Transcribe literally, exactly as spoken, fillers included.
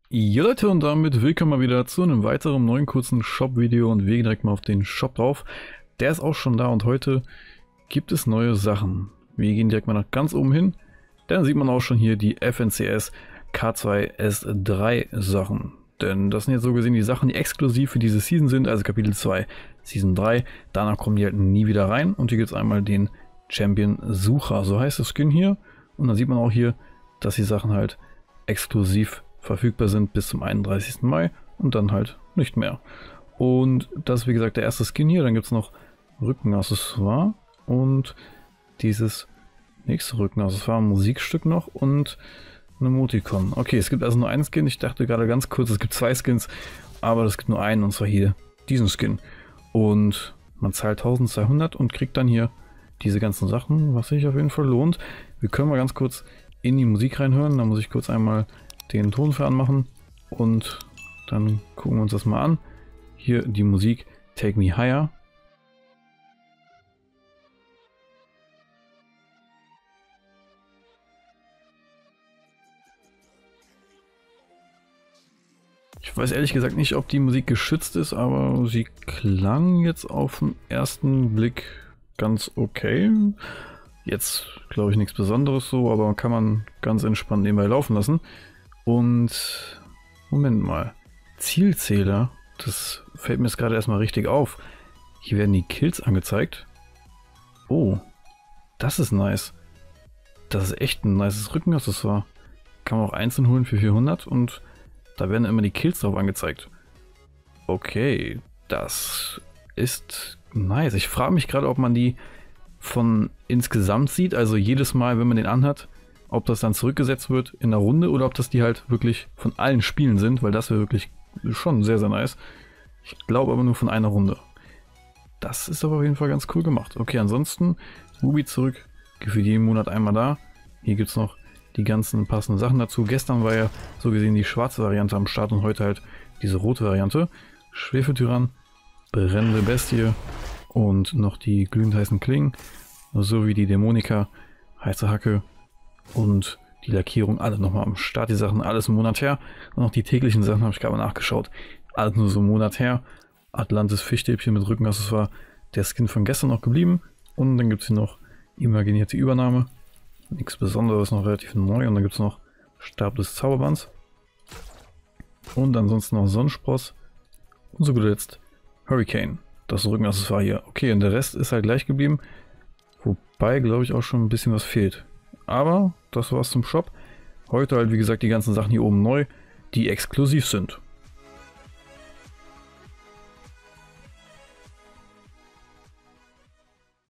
Ja Leute, und damit willkommen mal wieder zu einem weiteren neuen kurzen Shop-Video und wir gehen direkt mal auf den Shop drauf. Der ist auch schon da und heute gibt es neue Sachen. Wir gehen direkt mal nach ganz oben hin, dann sieht man auch schon hier die F N C S K zwei S drei Sachen. Denn das sind jetzt so gesehen die Sachen, die exklusiv für diese Season sind, also Kapitel zwei, Season drei. Danach kommen die halt nie wieder rein und hier gibt es einmal den Champion Sucher, so heißt das Skin hier. Und dann sieht man auch hier, dass die Sachen halt exklusiv verfügbar sind bis zum einunddreißigsten Mai und dann halt nicht mehr. Und das ist wie gesagt der erste Skin hier. Dann gibt es noch Rückenaccessoire und dieses nächste Rückenaccessoire, ein Musikstück noch und eine Emoticon. Okay, es gibt also nur einen Skin. Ich dachte gerade ganz kurz, es gibt zwei Skins, aber es gibt nur einen und zwar hier diesen Skin. Und man zahlt eintausendzweihundert und kriegt dann hier diese ganzen Sachen, was sich auf jeden Fall lohnt. Wir können mal ganz kurz in die Musik reinhören. Da muss ich kurz einmal den Ton für anmachen und dann gucken wir uns das mal an. Hier die Musik Take Me Higher. Ich weiß ehrlich gesagt nicht, ob die Musik geschützt ist, aber sie klang jetzt auf den ersten Blick ganz okay. Jetzt glaube ich nichts Besonderes so, aber kann man ganz entspannt nebenbei laufen lassen. Und Moment mal, Zielzähler, das fällt mir jetzt gerade erstmal richtig auf. Hier werden die Kills angezeigt. Oh, das ist nice. Das ist echt ein nices Rückenaccessoire. Kann man auch einzeln holen für vierhundert und da werden immer die Kills drauf angezeigt. Okay, das ist nice. Ich frage mich gerade, ob man die von insgesamt sieht, also jedes Mal, wenn man den anhat, ob das dann zurückgesetzt wird in der Runde oder ob das die halt wirklich von allen Spielen sind, weil das wäre wirklich schon sehr, sehr nice. Ich glaube aber nur von einer Runde. Das ist aber auf jeden Fall ganz cool gemacht. Okay, ansonsten Ruby zurück, für jeden Monat einmal da. Hier gibt es noch die ganzen passenden Sachen dazu. Gestern war ja so gesehen die schwarze Variante am Start und heute halt diese rote Variante. Schwefeltyrann, brennende Bestie und noch die glühend heißen Klingen, sowie die Dämonika, heiße Hacke und die Lackierung, alle nochmal am Start, die Sachen, alles einen Monat her. Und auch die täglichen Sachen habe ich gerade mal nachgeschaut, alles nur so einen Monat her. Atlantis Fischstäbchen mit Rückenaccessoire, der Skin von gestern noch geblieben. Und dann gibt es hier noch imaginierte Übernahme, nichts Besonderes, noch relativ neu. Und dann gibt es noch Stab des Zauberbands und ansonsten noch Sonnenspross und zu guter Letzt Hurricane, das Rückenaccessoire hier. Okay, und der Rest ist halt gleich geblieben, wobei glaube ich auch schon ein bisschen was fehlt. Aber das war's zum Shop. Heute halt wie gesagt die ganzen Sachen hier oben neu, die exklusiv sind.